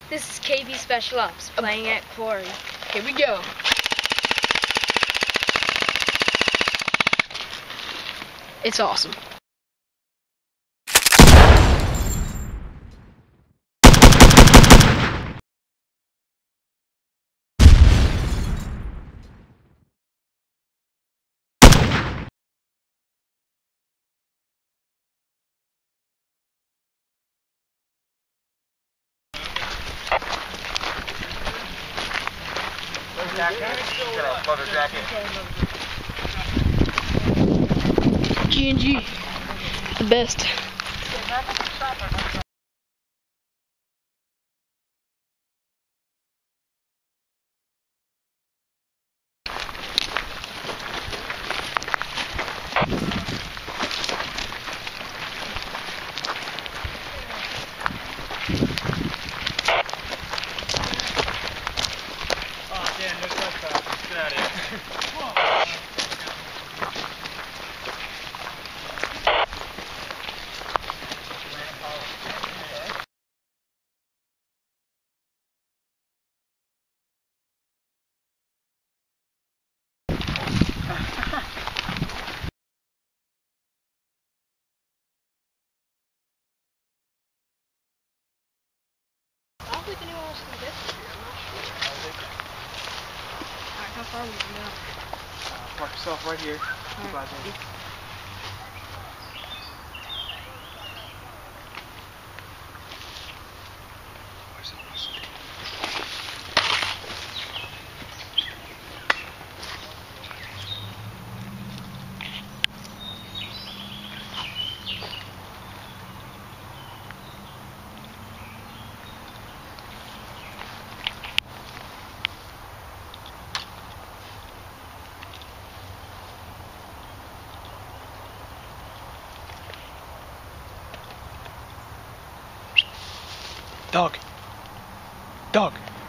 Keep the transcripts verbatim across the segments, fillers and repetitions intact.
This is K V Special Ops playing at Quarry. Here we go. It's awesome. Leather jacket. G and G, the best. Oh, damn, no trespass. Get out of here. I don't think anyone else can get this. I'm not sure. Alright, how far are we going now? Uh, park yourself right here. Goodbye, baby. Dog. Dog.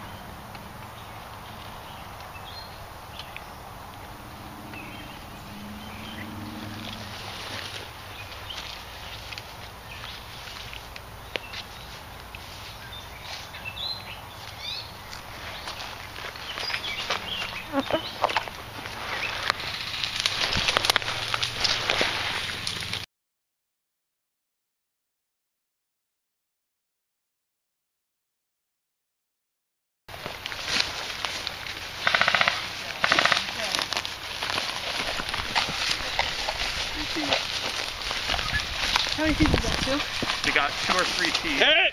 How many people got two? They got two or three teeth. Hit!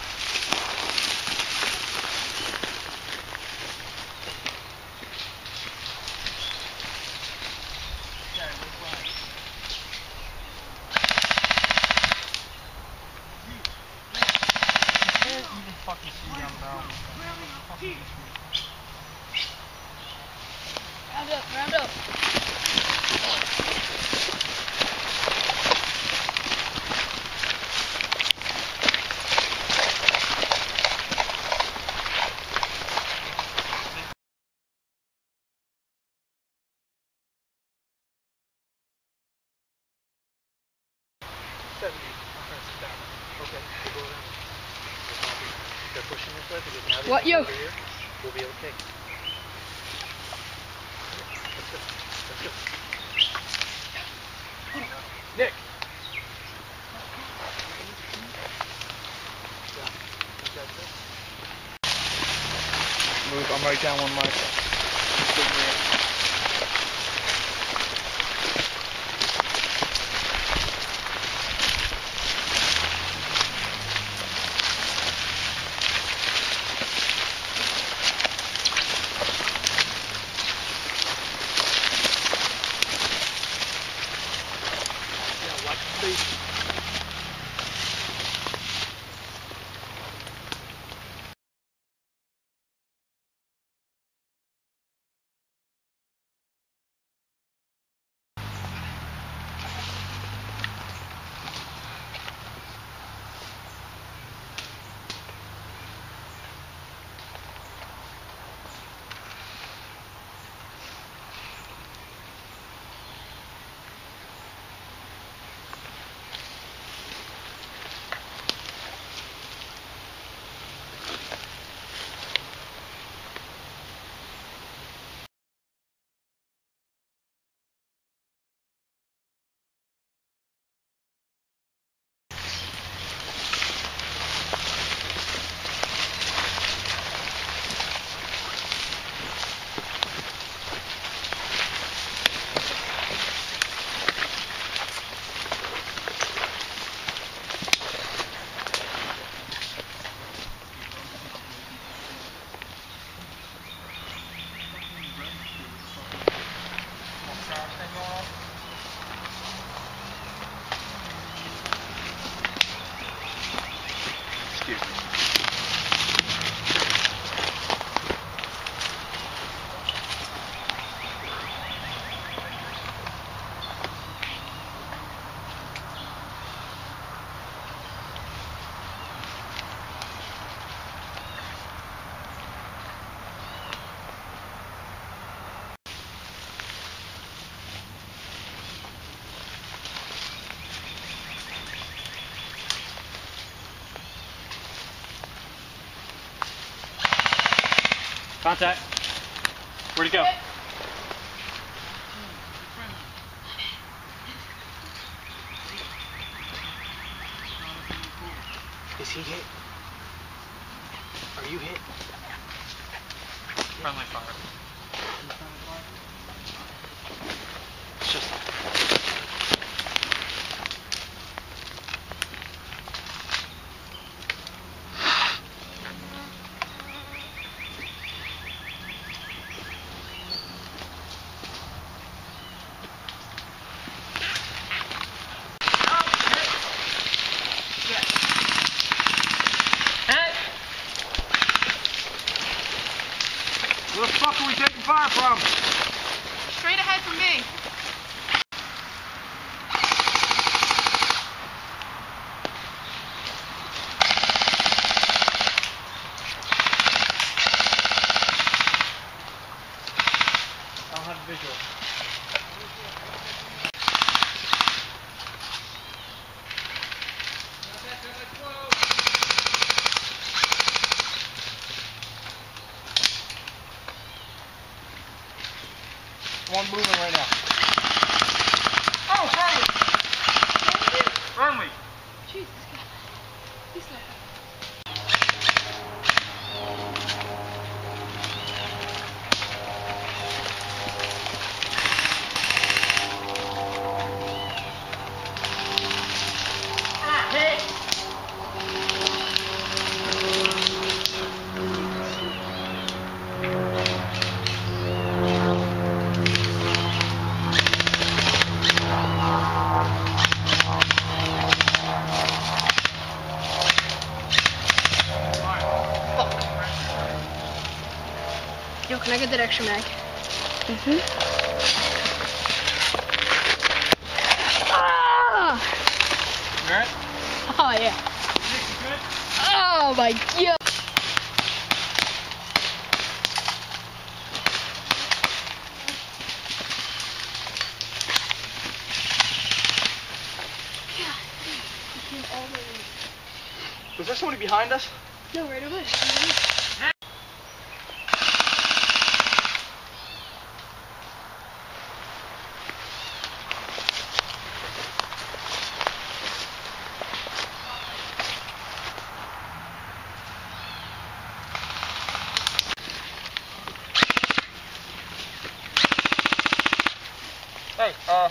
Even fucking see them now. Round up, round up. seventy. Okay, we'll go around. They're pushing this way because now What, yo? over here, we'll be okay. Let's go. Let's go. Nick! Move, I'm right down one mic. Contact. Where'd he go? Is he hit? Are you hit? Friendly fire. It's just... Where the fuck are we taking fire from? Straight ahead from me. I don't have a visual. One moving right now. Oh, friendly! Friendly! Jesus God. He's not. Yo, can I get that extra mag? Mm-hmm. Ah! Alright? Oh, yeah. Oh, my God. Was there somebody behind us? No, right over there. Hey, uh...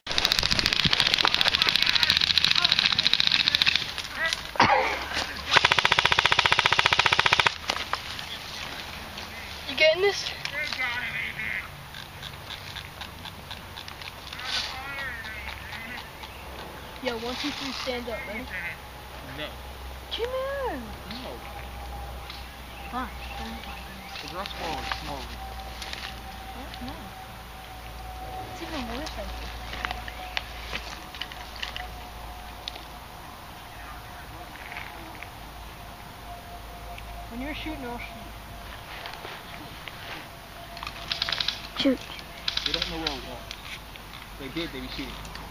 You getting this? Yo, one, two, three, stand up, ready? No. Come on. No. Fine. Progress forward, slowly. No. It's even worse, I think. When you're shooting, I'll shoot. Shoot. They don't know where we are. If they did, they'd be shooting.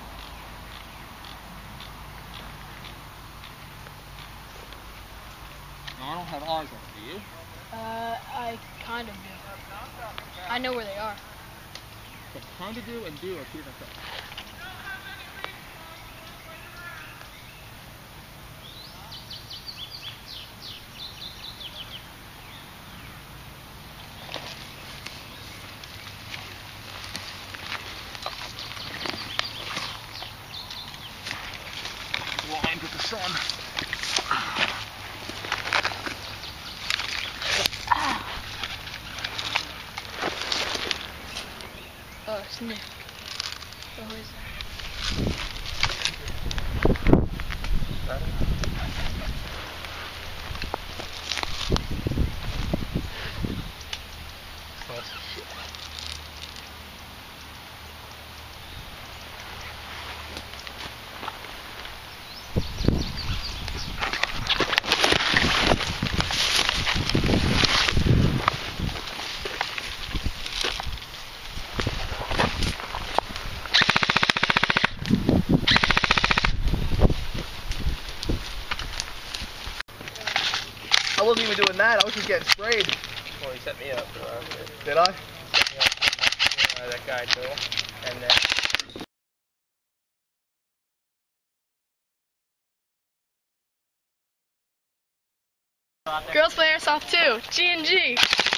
No, I don't have eyes on them, do you? Uh, I kind of do. I know where they are. But kind of do and do are two different things. Blind with the sun. Oh, it's Nick. Oh, who is that? I wasn't even doing that, I was just getting sprayed. Well, he set me up for last year. Did I? Set me up for uh, that guy, Bill. And then... Girls play airsoft too. G and G.